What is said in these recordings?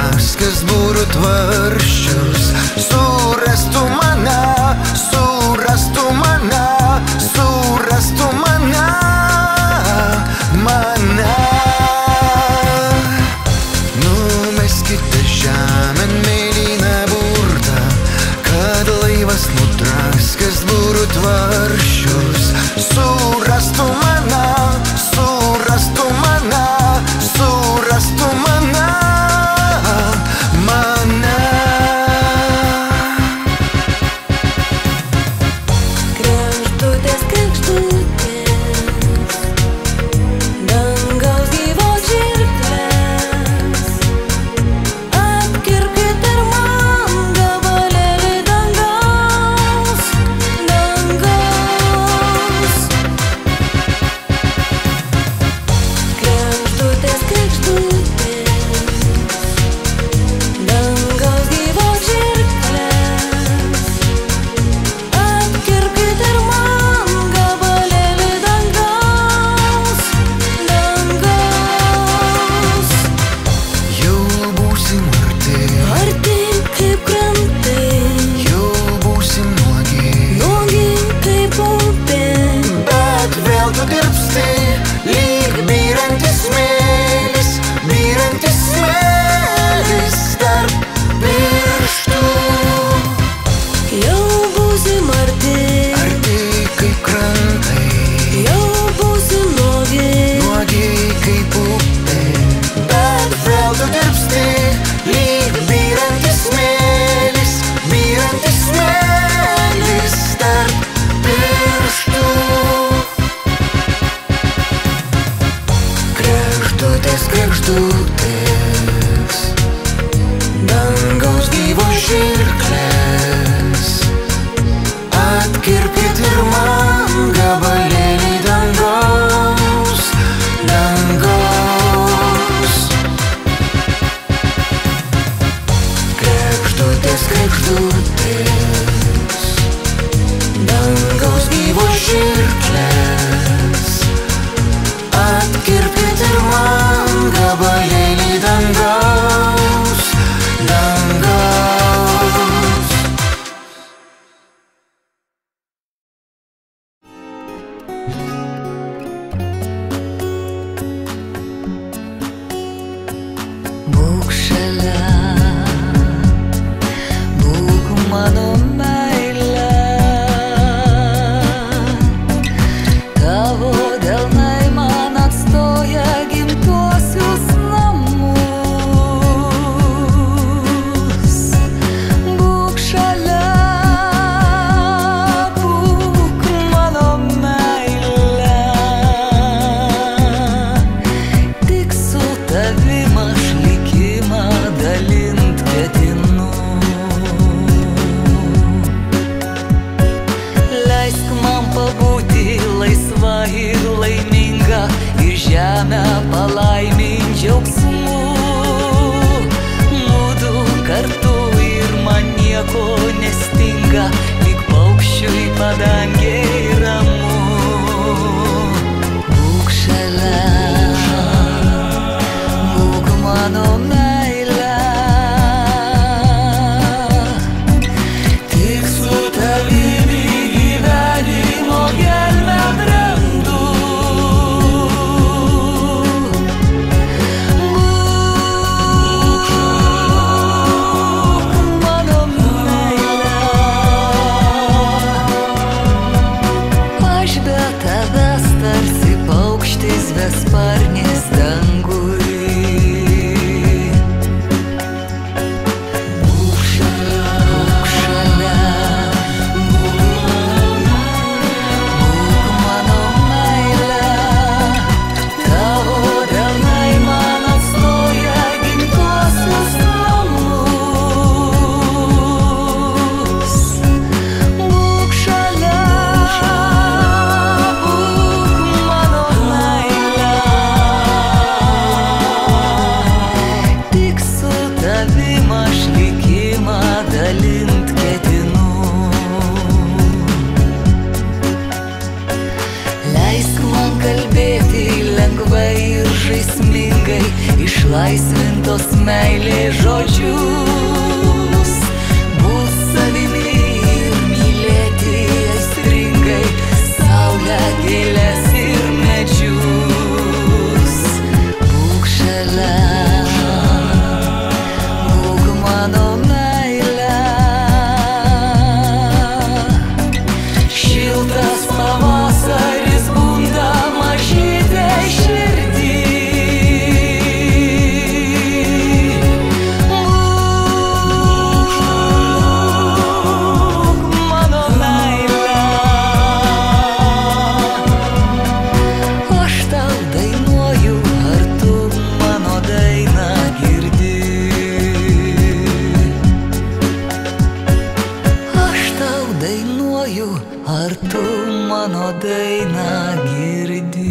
drauskas būrų tvarščius. Surastų mane, surastų mane, surastų mane, mane. Numeskite žemėn mėlyną burtą, kad laivas nudraskas būrų tvarščius. Surastų mane, surastų mane, surastų mane, mane. Kregždutės, kregždutės, dangaus gyvos žirklės, atkirpkit ir man gabalėlį dangaus, dangaus. Kregždutės, kregždutės, dangaus gyvos žirklės, atkirpkit ir man gabalėlį dangaus, dangaus. Jau būsim arti, Arti kaip krantai, jau būsim nuogi, nuogi kaip upė, bet vėl tu dirbsti, lyg byrantis smėlis, byrantis smėlis tarp pirštų. jau būsim arti, Arti kaip krantai, jau būsim nuogi, nuogi kaip upė, bet vėl tu dirbsti, lyg byrantis smėlis, byrantis smėlis tarp pirštų. Kregždutės, kregždutės, dangaus gyvos žirklės, atkirpkit ir man gabalėlį dangaus, dangaus. Kregždutės, kregždutės, dangaus gyvos žirklės, atkirpkit ir man gabalėlį dangaus, dangaus. būk šalia, būk mano meile, tavo delnai man atstoja gimtuosius namus. Būk šalia, būk mano meile, tik su tavim aš likimą dalint ketinu. Leisk man pabūti laisva ir laiminga ir žemę palaimint džiaugsmu. Mudu kartu ir man nieko nestinga, lyg paukščiui padangėj ramu. Būk šalia, būk mano meile, tik su tavimi gyvenimo gelmę brandu. Būk mano meile, aš be tavęs tarsi paukštis besparnis danguj. išlaisvintos meilės žodžius, būt savimi ir mylėti aistringai saulę, gėles ir medžius. Būk šalia, būk mano meile, šiltas pavasaris bunda mažytę širdį. Būk mano meile, aš tau dainuoju, ar tu mano dainą girdi? Aš tau dainuoju, ar tu mano dainą girdi?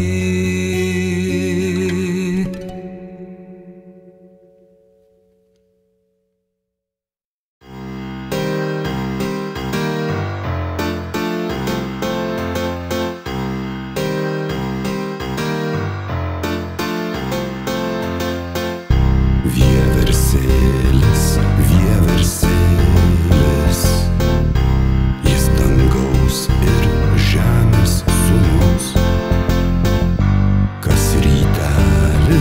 Vieversėlis, vieversėlis, jis dangaus ir žemės sūnus, kas rytelį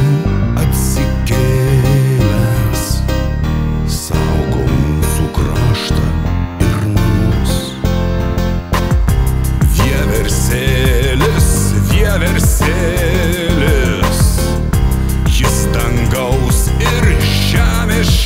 atsikėlęs saugo mūsų kraštą ir namus. Vieversėlis, vieversėlis, jis dangaus ir žemės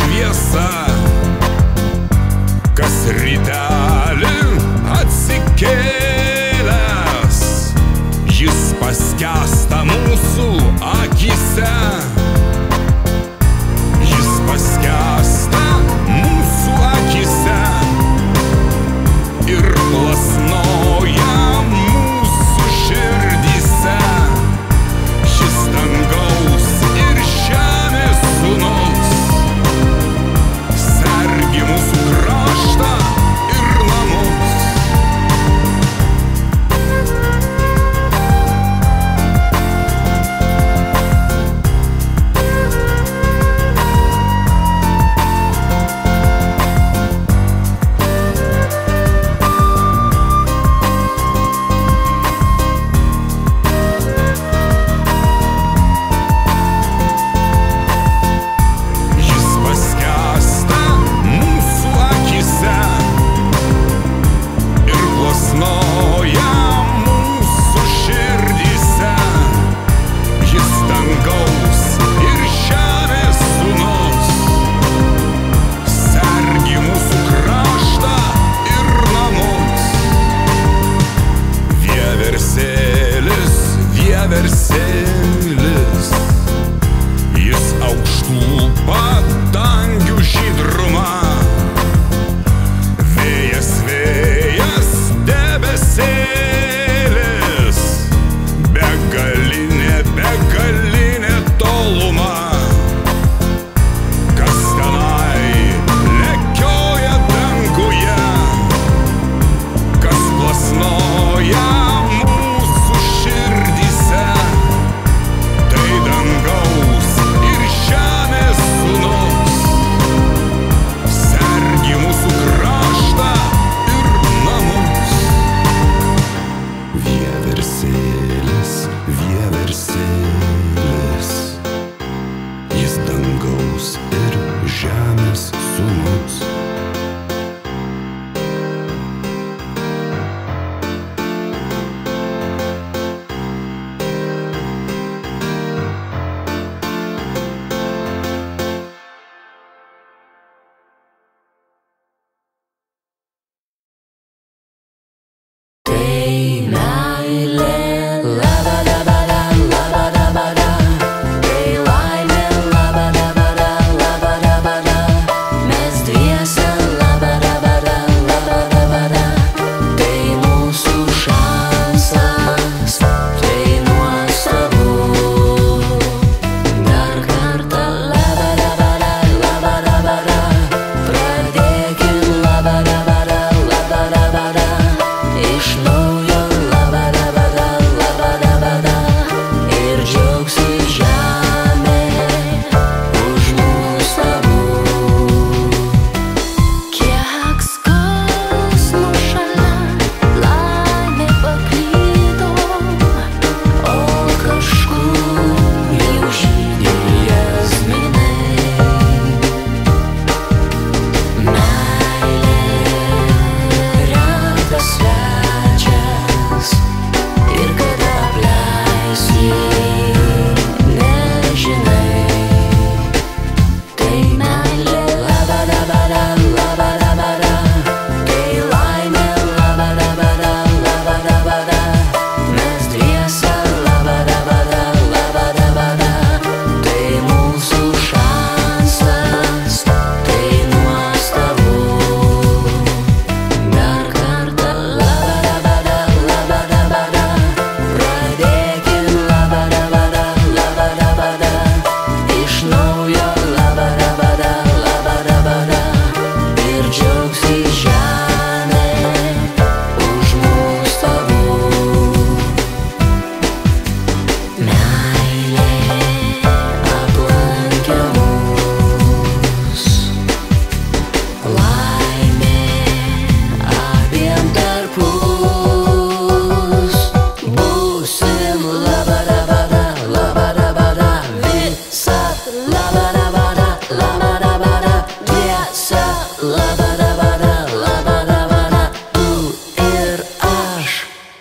labadabada, labadabada, dviese, labadabada, labadabada, tu ir aš.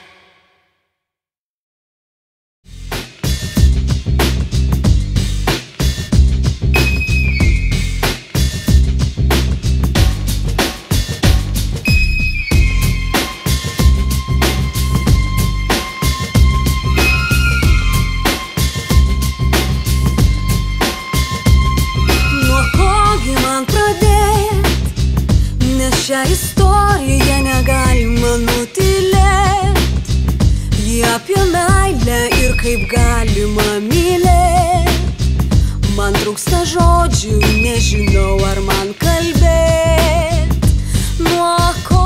Šią istoriją negalima nutylėt. Ji apie meilę ir kaip galima mylėt. Man trūksta žodžių, nežinau ar man kalbėt. Nuo ko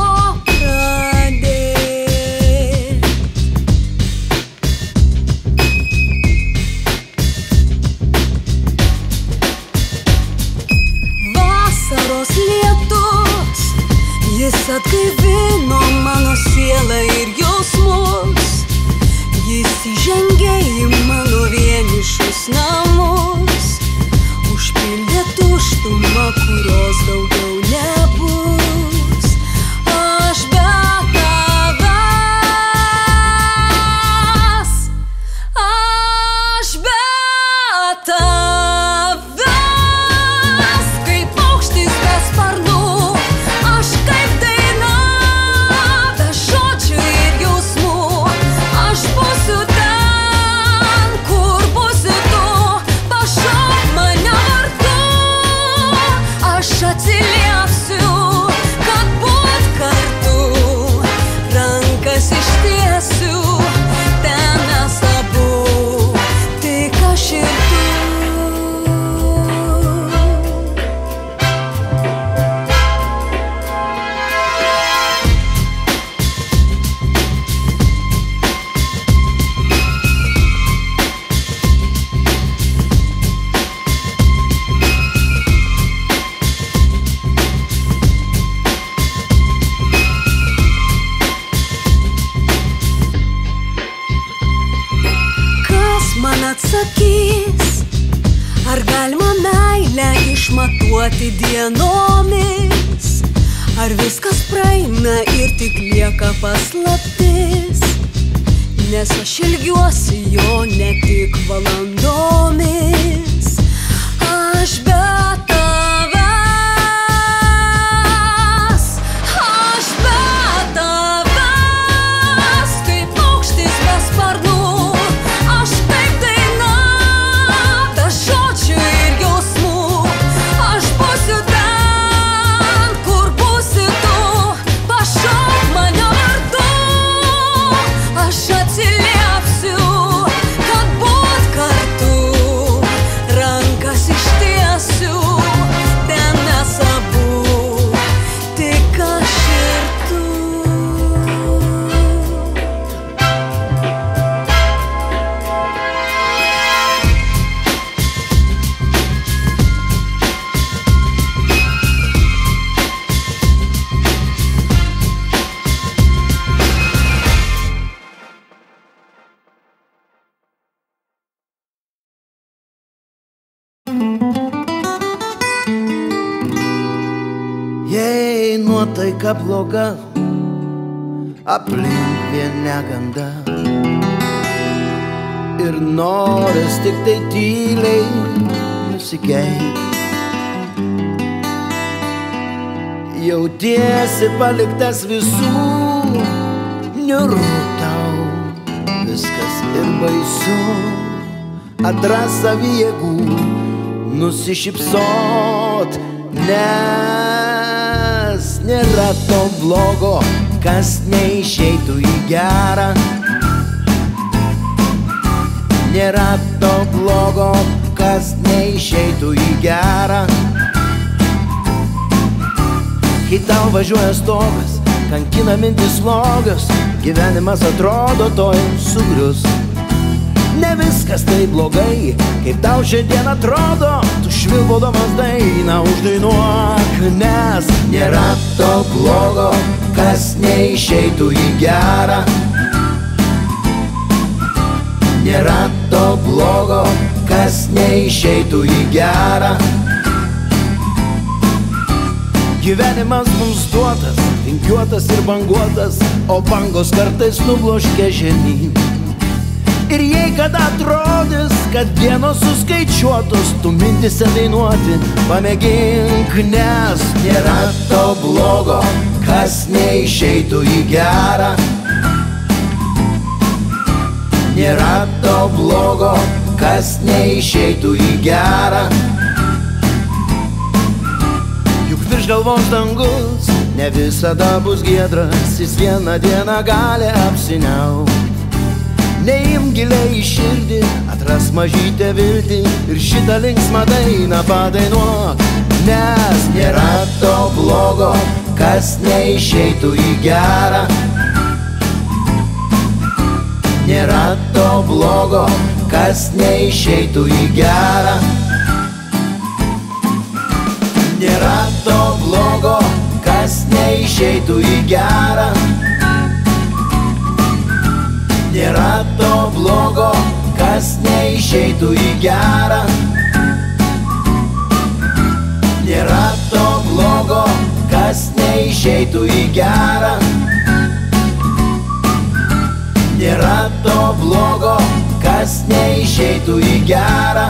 pradėt? Vasaros lietus, jis atgaivino mano sielą ir jausmus. Jis įžengė į mano vienišus namus, užpildė tuštumą, kurios daugiau nebus. Aš be tavęs, aš be tavęs, kaip paukštis be sparnų. Aš kaip daina, be žodžių ir jausmų. Aš būsiu ten, kur būsi tu. Pašauk mane vardu. Aš atsiliepsiu, kad būt kartu. Rankas ištiesiu, ten mes abu, tik aš ir tu. Man atsakys, ar galima meilę išmatuoti dienomis, ar viskas praeina ir tik lieka paslaptis, nes aš ilgiuosi jo ne tik valandomis. Aš be tavęs, aš be tavęs, kaip paukštis be sparnų. Aš kaip daina, be žodžių ir jausmų. Aš būsiu ten, kur būsi tu. Pašauk mane vardu. Aš atsiliepsiu, kad būt kartu. Rankas ištiesiu, ten mes abu, tik aš ir tu. Jei nuotaika bloga, aplink vien neganda ir noras tik tai tyliai nusikeikt. Jautiesi paliktas visų, niūru tau, viskas ir baisu. Atras savy jėgų, nusišypsot, nes nėra to blogo, kas neišeitų į gerą. Nėra to blogo, kas neišeitų į gerą. Kai tau važiuoja stogas, kankina mintis slogios, gyvenimas atrodo toj sugrius. Ne viskas taip blogai, kaip tau šiandien atrodo, tu švilpaudamas dainą uždainuok, nes nėra to blogo, kas neišeitų į gerą. Nėra to blogo, kas neišeitų į gerą. Gyvenimas mums duotas, vingiuotas ir banguotas, o bangos kartais nubloškia žemyn. Ir jei kada atrodys, kad dienos suskaičiuotos, tu mintise dainuoti pamėgink, nes nėra to blogo, kas neišeitų į gerą. Nėra to blogo, kas neišeitų į gerą. Virš galvos dangus ne visada bus giedras, jis vieną dieną gali apsiniaukt. Neim giliai į širdį, atras mažytę viltį ir šitą linksmą dainą padainuok. Nes nėra to blogo, kas neišeitų į gerą. Nėra to blogo, kas neišeitų į gerą. Nėra to blogo, kas neišeitų į gerą. Nėra to blogo, kas neišeitų į gerą. Nėra to blogo, kas neišeitų į gerą. Nėra to blogo, kas neišeitų į gerą.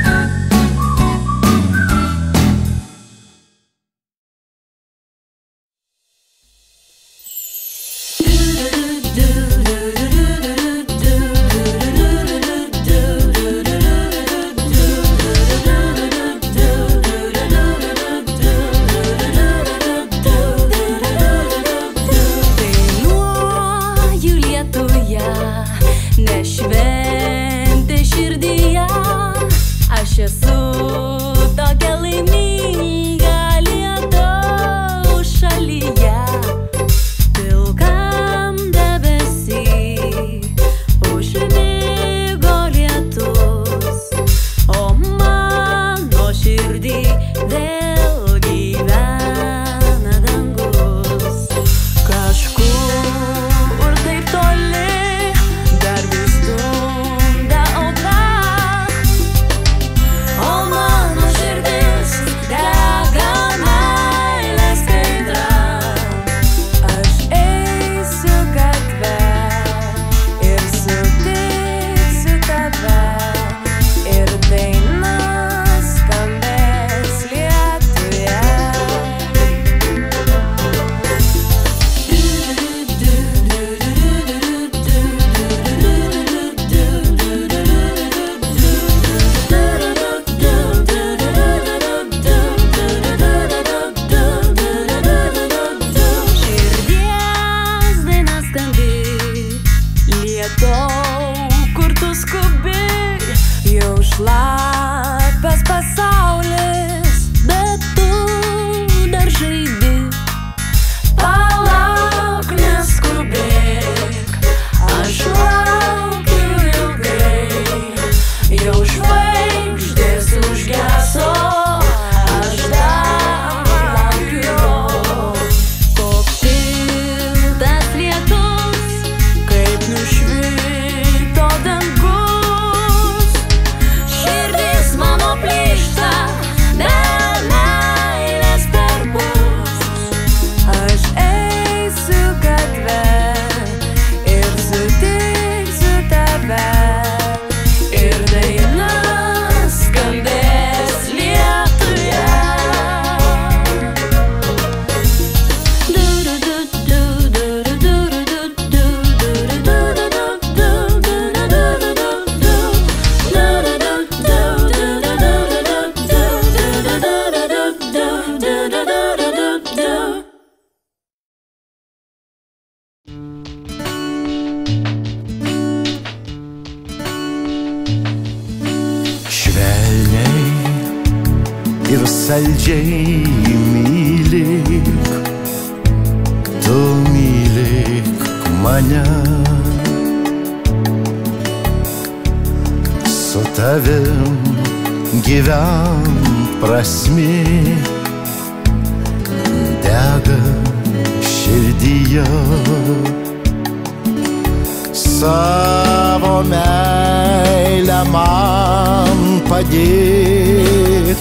ir saldžiai mylik, tu mylik mane. Su tavim gyvent prasmė dega širdyje. Savo meilę man padėk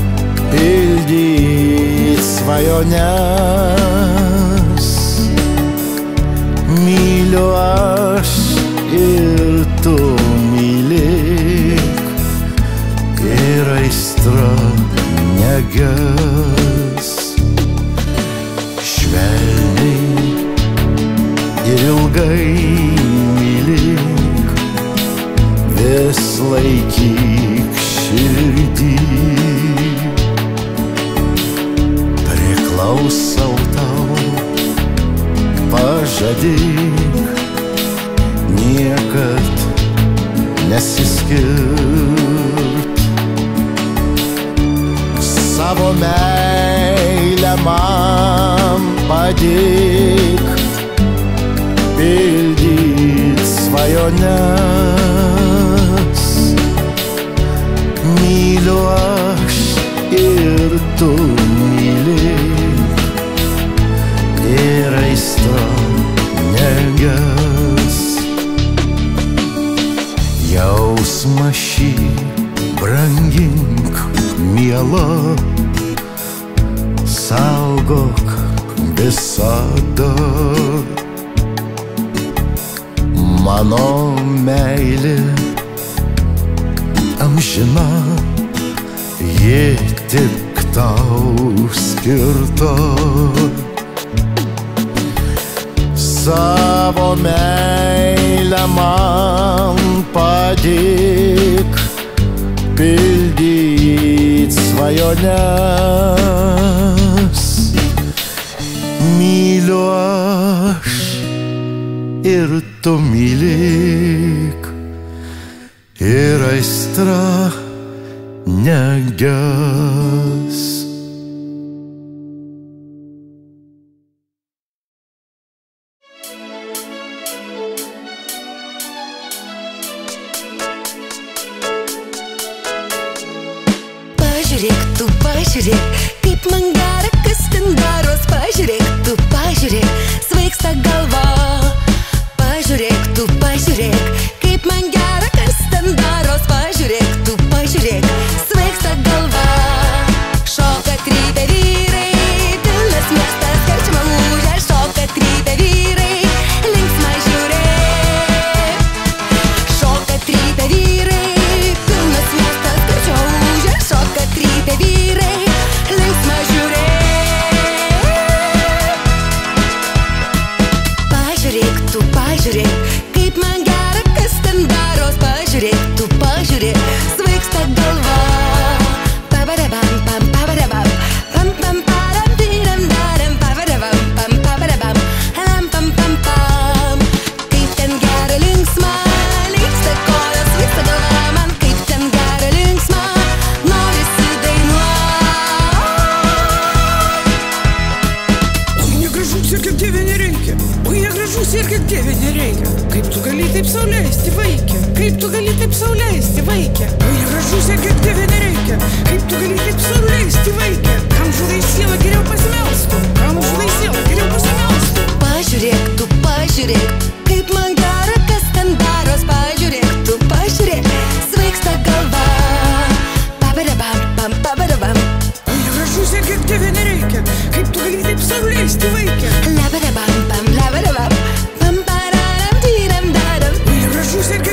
pildyt svajones. Myliu aš ir tu mylėk, ir aistra neges. Švelniai ir ilgai mylėk, vis laikyk širdį. Priklausau tau, pažadėk, niekad nesiskirt. Savo meilę man padėk pildyt svajones. Myliu aš ir tu mylėk, ir aistra neges. Jausmą šį brangink, miela, saugok visada. Mano meilė amžina, ji tik tau skirta. Savo meilę man padėk pildyt svajones. Myliu aš ir tu mylėk, ir aistra neges. Pažiūrėk, tu pažiūrėk, kaip man gera, kas ten daros. Pažiūrėk, tu pažiūrėk, svaigsta galva. Pažiūrėk, tu pažiūrėk, kaip man gera, kas ten daros. Pažiūrėk, tu pažiūrėk, svaigsta galva. Šoka trypia vyrai, pilnas miestas karčiama ūžia. Šoka trypia vyrai, linksma žiūrėk. Šoka trypia vyrai, pilnas miestas karčiama ūžia. Šoka trypia vyrai, linksma žiūrėk. Pažiūrėk, tu pažiūrėk, kaip man gera, kas ten daros. Pažiūrėk, tu pažiūrėk, svaigsta galva. Pabarabam, pam, pabarabam, pam, pam, param, tiram, daram, pabarabam, pam, pabarabam, ram, pam, pam, pam. Kaip ten gera linksma, linksta kojos, svaigsta galva man. Kaip ten gera linksma, norisi dainuot. Oi, negražus ir kaip dievė nereikia. Oi, negražus ir kaip dievė nereikia. Kaip tu gali taip sau leisti, vaikė? Kaip tu gali taip sau leisti, vaikė? Oi, negražus ir kaip dievė nereikia. Kaip tu gali taip sau leisti, vaikė? Kam žudai sielą, geriau pasimelstų. Kam žudai sielą, geriau pasimelstų. Pažiūrėk, tu pažiūrėk, kaip man gera, kas ten daros. Pažiūrėk, tu pažiūrėk, svaigsta galva. Pabarabam, pam, pabarabam. Oi, negražus ir kaip dievė nereikia. Kaip tu gali taip sau leisti, vaikė? Labarabam, pam, labarabam, pam, pararam, tiram, daram. Oi, negražus ir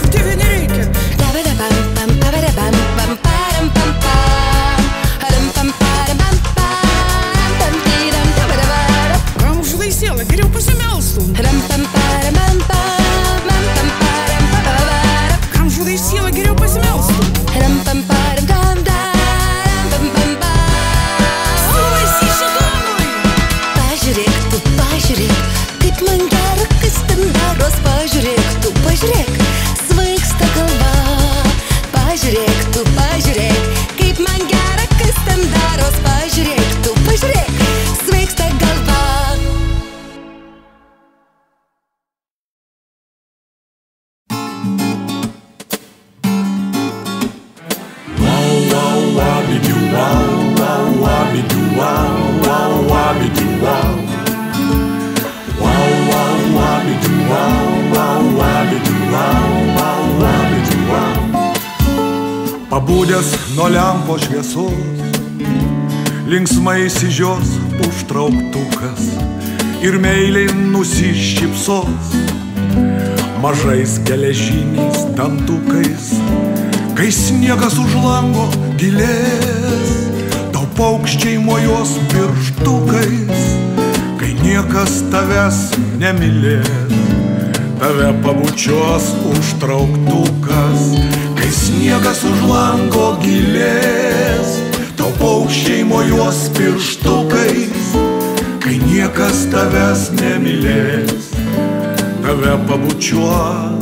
Pabudęs nuo lempo šviesos, linksmai įsižios užtrauktukas ir meiliai nusišypsos mažais geležiniais dantukais. Kai sniegas už lango gilės, tau paukščiai mojuos pirštukais. Kai niekas tavęs nemylės, tave pabučiuos užtrauktukas. Kai sniegas už lango gilės, tau paukščiai mojuos pirštukais. Kai niekas tavęs nemylės, tave pabučiuos.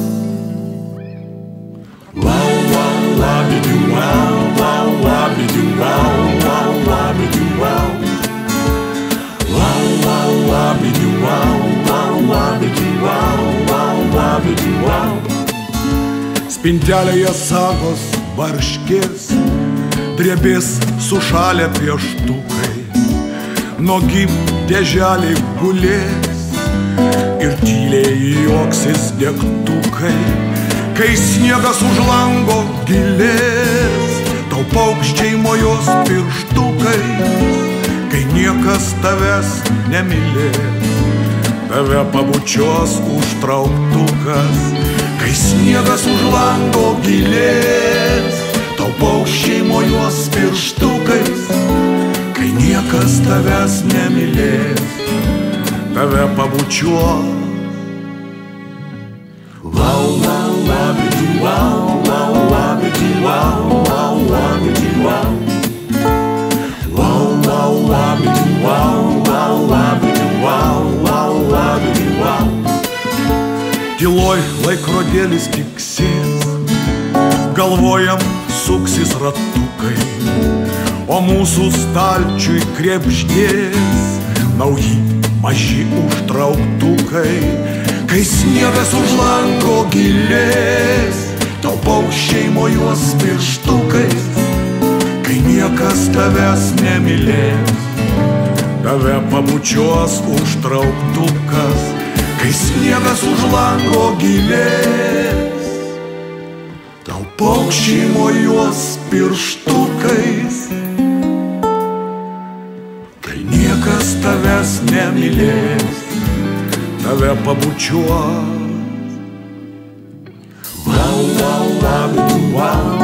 Wow, wow, wabidu, wow, wow, wabidu, wow, wow, wabidu, wow. Wow, wow, wabidu, wow, wow, wabidu, wow, wow, wabidu, wow. Spintelėje sagos varškės, drebės sušalę pieštukai, nuogi dėželiai gulės ir tyliai juoksis degtukai. Kai sniegas už lango gilės, tau paukščiai mojuos pirštukais. Kai niekas tavęs nemylės, tave pabučiuos užtrauktukas. Kai sniegas už lango gilės, tau paukščiai mojuos pirštukais. Kai niekas tavęs nemylės, tave pabučiuos. Wow, wow, wabidu, wow, wow, wabidu, wow, wow, wabidu, wow. Wow, wow, wabidu, wow, wow, wabidu, wow, wow, wabidu, wow. Tyloj laikrodėlis tiksės, galvojam suksis ratukai, o mūsų stalčiui krebždės nauji maži užtrauktukai. Kai sniegas už lango gilės, tau paukščiai mojuos pirštukais. Kai niekas tavęs nemylės, tave pabučiuos užtrauktukas. Kai sniegas už lango gilės, tau paukščiai mojuos pirštukais. Kai niekas tavęs nemylės, tave pabučiuos. Wow, wow, wabidu, wow.